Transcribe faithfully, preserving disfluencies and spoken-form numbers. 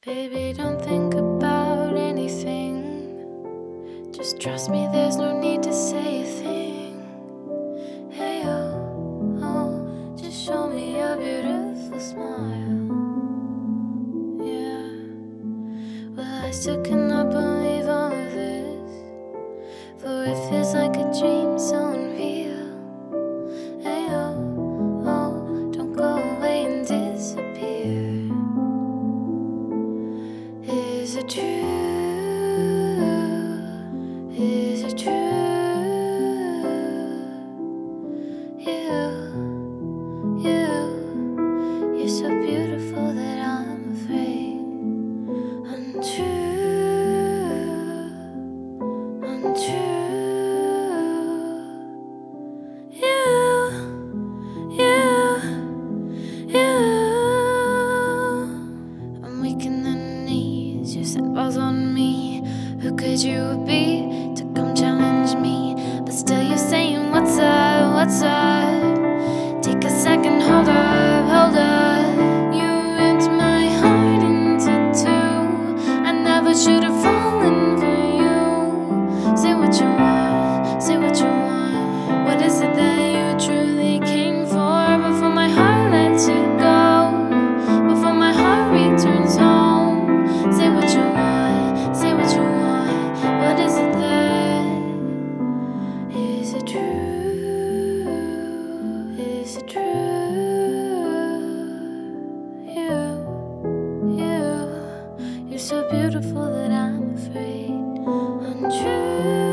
Baby, don't think about anything. Just trust me, there's no need to say a thing. Hey, oh, oh, just show me your beautiful smile. Yeah, well, I still cannot believe all of this, for it feels like a dream so unreal. Hey, oh, oh, don't go away and disappear. Is it true? Is it true? You, you, you're so beautiful that I'm afraid. Untrue, untrue. You, you, you. I'm weak in the knees. You set balls on me. Who could you be to come challenge me? But still you're saying what's up, what's up? Take a second, hold up, hold up. You ripped my heart into two. I never should have fallen for you. Say what you want, say what you want. What is it that you truly came for? Before my heart lets you go, before my heart returns home. Say what you want, say what you want. What is it that? Is it true? Is it true? You, you, you're so beautiful that I'm afraid. Untrue.